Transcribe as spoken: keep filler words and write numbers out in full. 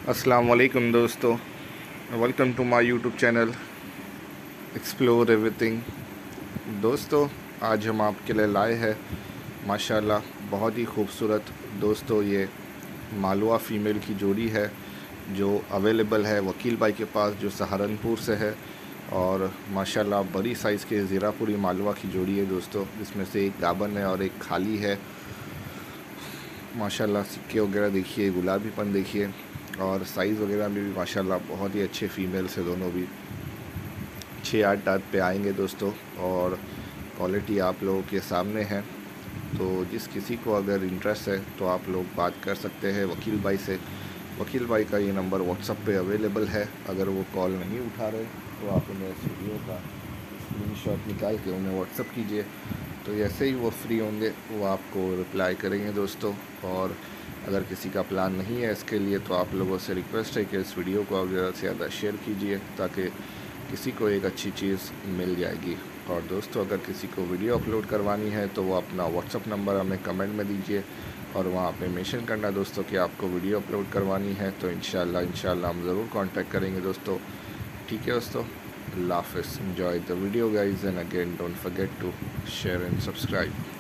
अस्सलाम वालेकुम दोस्तों, welcome to my YouTube channel explore everything. दोस्तों, आज हम आपके लिए लाए हैं माशाल्लाह बहुत ही खूबसूरत दोस्तों ये मालवा फ़ीमेल की जोड़ी है जो अवेलेबल है वकील भाई के पास, जो सहारनपुर से है। और माशाल्लाह बड़ी साइज़ के ज़िरापुरी मालवा की जोड़ी है दोस्तों, जिसमें से एक गाबन है और एक खाली है। माशाल्लाह सिक्के वगैरह देखिए, गुलाबीपन देखिए, और साइज़ वगैरह में भी माशाल्लाह बहुत ही अच्छे फीमेल्स है। दोनों भी छः आठ दांत पे आएंगे दोस्तों, और क्वालिटी आप लोगों के सामने है। तो जिस किसी को अगर इंटरेस्ट है तो आप लोग बात कर सकते हैं वकील भाई से। वकील भाई का ये नंबर व्हाट्सएप पे अवेलेबल है। अगर वो कॉल नहीं उठा रहे तो आप उन्हें इस वीडियो का स्क्रीनशॉट निकाल के उन्हें व्हाट्सएप कीजिए, तो जैसे ही वो फ्री होंगे वो आपको रिप्लाई करेंगे दोस्तों। और अगर किसी का प्लान नहीं है इसके लिए तो आप लोगों से रिक्वेस्ट है कि इस वीडियो को आप ज़्यादा से ज़्यादा शेयर कीजिए, ताकि किसी को एक अच्छी चीज़ मिल जाएगी। और दोस्तों, अगर किसी को वीडियो अपलोड करवानी है तो वो अपना व्हाट्सअप नंबर हमें कमेंट में दीजिए, और वहाँ पे मेंशन करना दोस्तों कि आपको वीडियो अपलोड करवानी है। तो इंशाल्लाह इंशाल्लाह हम ज़रूर कांटेक्ट करेंगे दोस्तों। ठीक है दोस्तों, अल्लाह हाफ़िज़। Enjoy the video guys, and again don't forget to share and subscribe.